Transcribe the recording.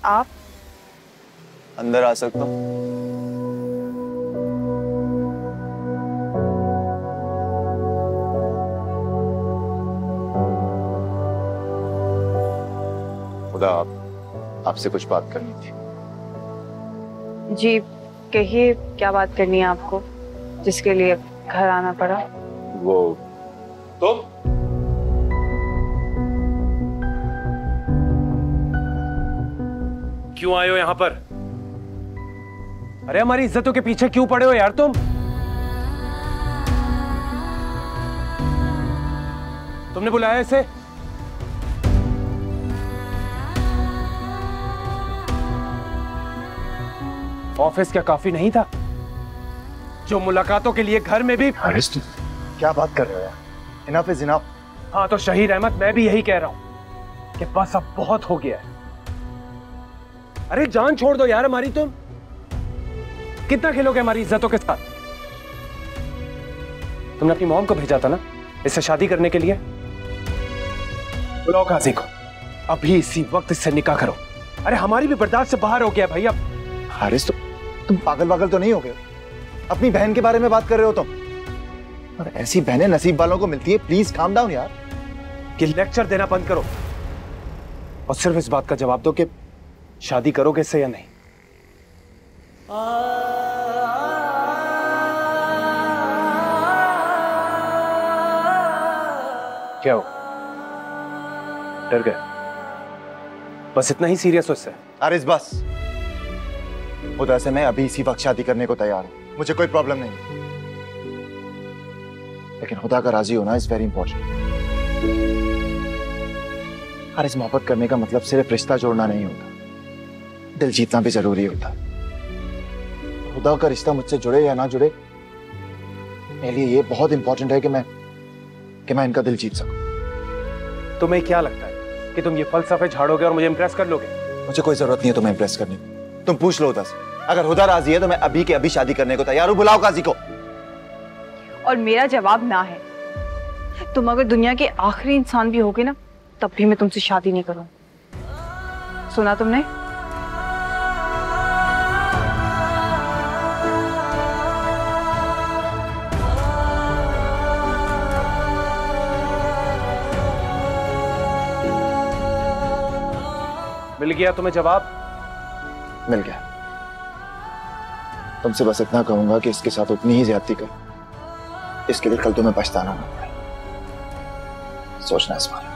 आप अंदर आ सकता हूँ? खुदा, आपसे कुछ बात करनी थी। जी कहिए, क्या बात करनी है आपको जिसके लिए घर आना पड़ा? वो तुम क्यों आए हो यहाँ पर? अरे हमारी इज्जतों के पीछे क्यों पड़े हो यार तुम? तुमने बुलाया इसे? ऑफिस क्या काफी नहीं था जो मुलाकातों के लिए घर में भी? हारिस, तुम क्या बात कर रहे हो यार? Enough is enough. हाँ तो शहीद अहमद, मैं भी यही कह रहा हूं कि बस अब बहुत हो गया है। अरे जान छोड़ दो यार हमारी। तुम कितना खेलोगे हमारी इज्जतों के साथ? तुमने अपनी मॉम को भेजा था ना इससे शादी करने के लिए। बुलाओ काजी को, अभी इसी वक्त इससे निकाह करो। अरे हमारी भी बर्दाश्त से बाहर हो गया भाई अब। हारिस, तुम पागल तो नहीं हो गए? अपनी बहन के बारे में बात कर रहे हो तुम? और ऐसी बहनें नसीब वालों को मिलती है। प्लीज काम डाउन यार। कि लेक्चर देना बंद करो और सिर्फ इस बात का जवाब दो कि शादी करोगे इससे या नहीं। क्या हो, डर गए? बस इतना ही सीरियस हो इससे? हारिस बस, खुदा से मैं अभी इसी वक्त शादी करने को तैयार हूं। मुझे कोई प्रॉब्लम नहीं, लेकिन खुदा का राजी होना इज वेरी इंपॉर्टेंट। हारिस, मोहब्बत करने का मतलब सिर्फ रिश्ता जोड़ना नहीं होता, दिल जीतना भी जरूरी होता। खुदा का रिश्ता मुझसे जुड़े या ना जुड़े, मेरे लिए ये बहुत इंपॉर्टेंट है कि मैं इनका दिल जीत सकूं। तुम्हें क्या लगता है कि तुम ये फलसफे झाड़ोगे और मुझे इंप्रेस कर लोगे? मुझे कोई जरूरत नहीं है तुम्हें इंप्रेस करने की। तुम पूछ लो हुदा से, अगर हुदा राजी है तो मैं अभी के अभी शादी करने को तैयार हूं। बुलाओ काजी को। और मेरा जवाब ना है। तुम अगर दुनिया के आखिरी इंसान भी होगे ना, तब भी मैं तुमसे शादी नहीं करूं। सुना तुमने? मिल गया तुम्हें जवाब? मिल गया। तुमसे बस इतना कहूंगा कि इसके साथ उतनी ही ज्यादती कर, इसके लिए कल तुम्हें पछताना ना पड़े। सोचना इस बारे में।